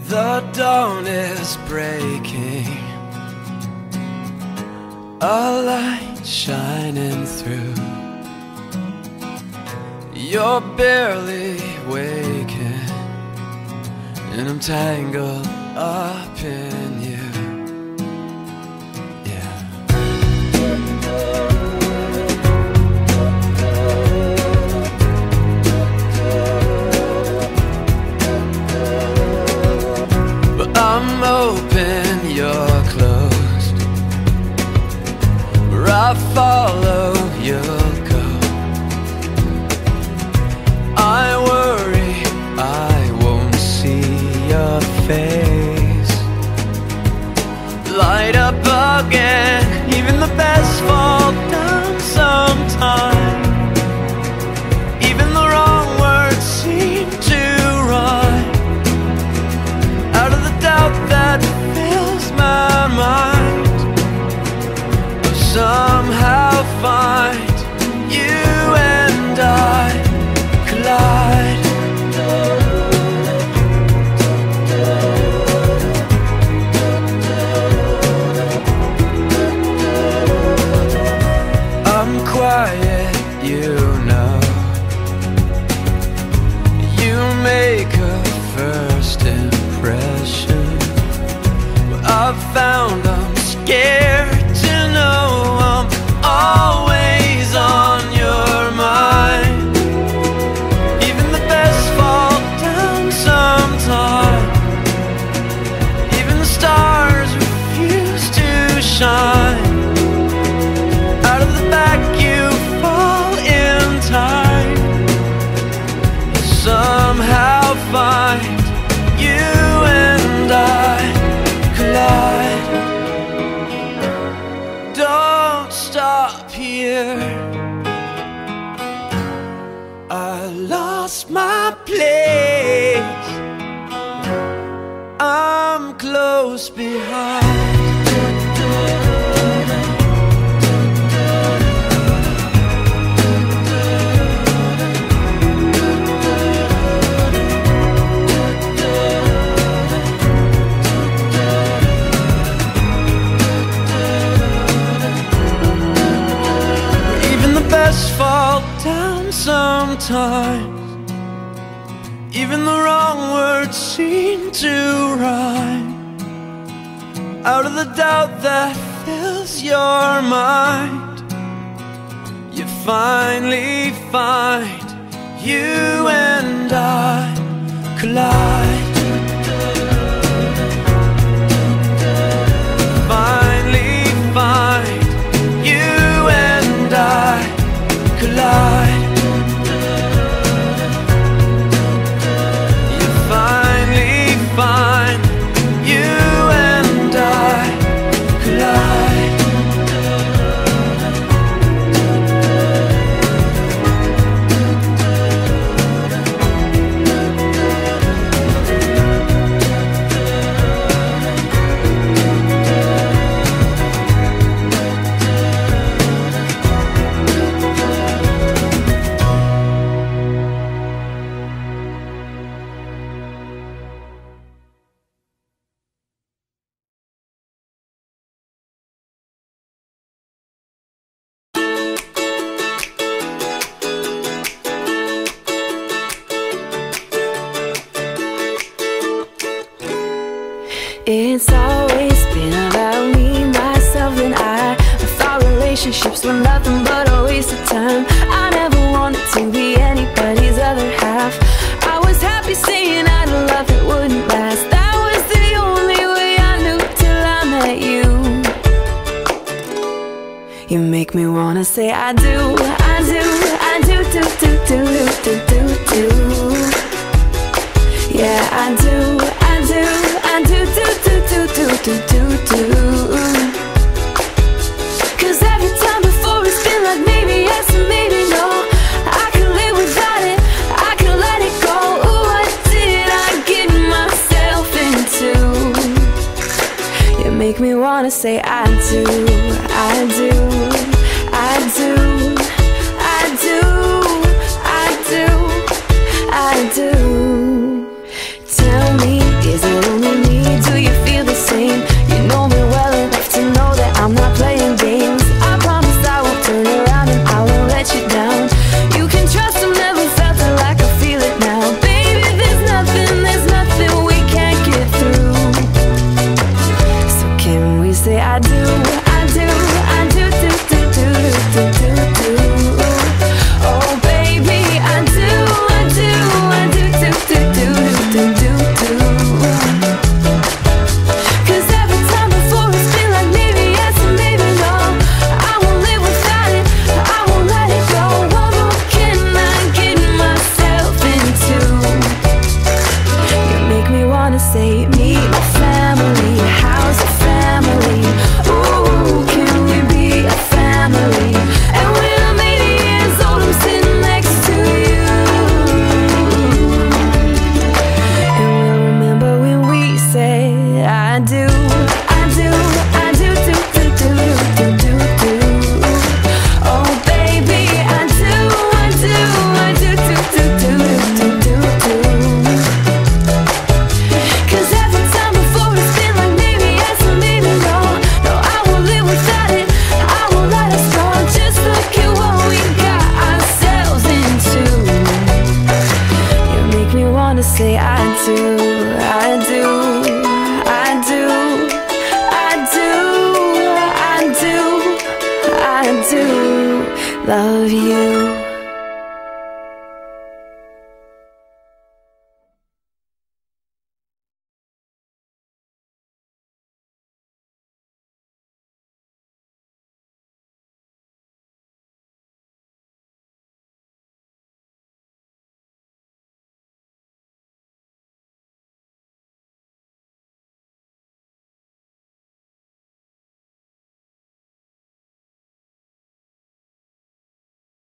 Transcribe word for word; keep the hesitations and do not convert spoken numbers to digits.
The dawn is breaking, a light shining through. You're barely waking, and I'm tangled up in you. I'm open, you're closed. Where I follow, you'll go. I worry I won't see your face. Light up again, even the best fall down sometime. Even the wrong words seem to rhyme. Out of the doubt that fills my mind, I'll somehow find you and I collide. I'm quiet, you know. You make a first impression. I've found I'm scared to know I'm always on your mind. Even the best fall down sometime. Even the stars refuse to shine. Out of the back you fall in time. You somehow find you and I collide. Don't stop here. I lost my place. I'm close behind. Fall down sometimes. Even the wrong words seem to rhyme. Out of the doubt that fills your mind, you finally find you and I collide. Finally find you and I collide. You finally find you and I collide. It's always been about me, myself and I. I thought relationships were nothing but a waste of time. I never wanted to be anybody's other half. I was happy saying I'd love that wouldn't last. That was the only way I knew till I met you. You make me wanna say I do, I do, I do, do, do, do, do, do, do. Yeah, I do, I do, I do, do, do, do, do, do, do, do. Cause every time before it's been like maybe yes and maybe no. I can live without it, I can let it go. Ooh, what did I get myself into? You make me wanna say I do, I do, I do, I do, I do, I do. Tell me, is it only meet me, my family? How's the family? Ooh, can we be a family? And when I'm eighty years old, I'm sitting next to you. And we'll remember when we said I do, I do, I do, do, do, do, do, do, do. Oh baby, I do, I do, I do, do, do, do, do, do, do. Cause every time before it's been like maybe yes or maybe no. No, I won't live without it, I won't let us go. Just look at what we got ourselves into. You make me wanna say I do, I do.